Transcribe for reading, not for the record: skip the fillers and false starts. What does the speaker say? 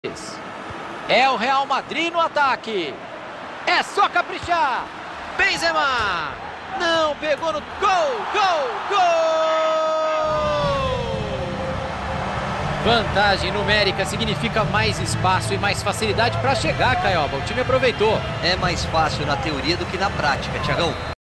É o Real Madrid no ataque. É só caprichar. Benzema. Não pegou no gol, gol. Vantagem numérica significa mais espaço e mais facilidade para chegar, Caioba. O time aproveitou. É mais fácil na teoria do que na prática, Thiagão.